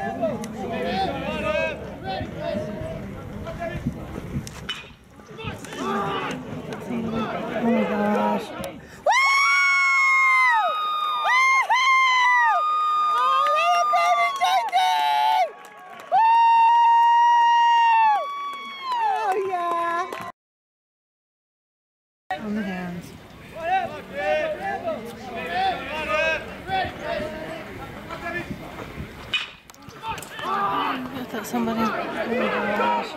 Oh my gosh. On the hands. I thought somebody. Oh my gosh.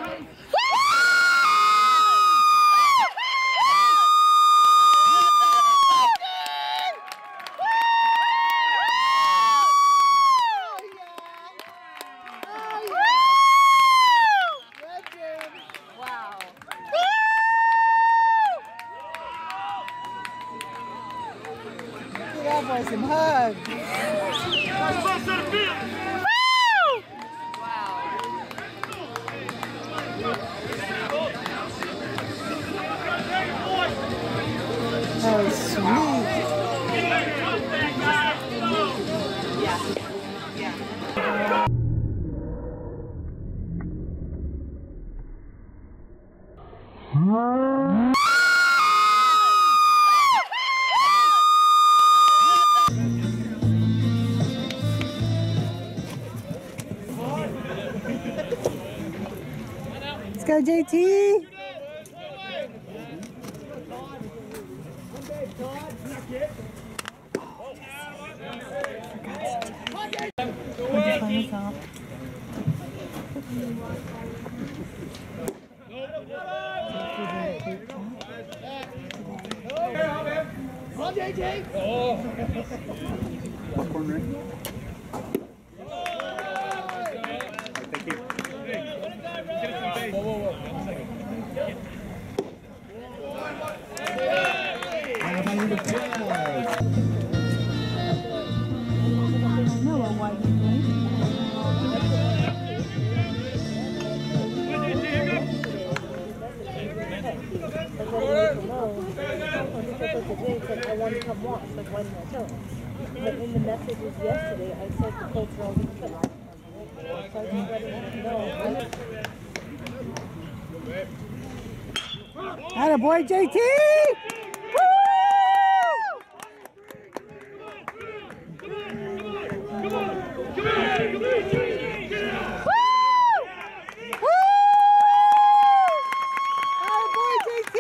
That boy some hugs. That was sweet. Yeah. Let's go, JT. Come on, JJ. Popcorn ring. Thank you. Whoa. I want to come watch, like why didn't I tell him? But in the messages yesterday, I said the cultural so I just let him know. Atta boy, JT! Woo! Atta boy, JT!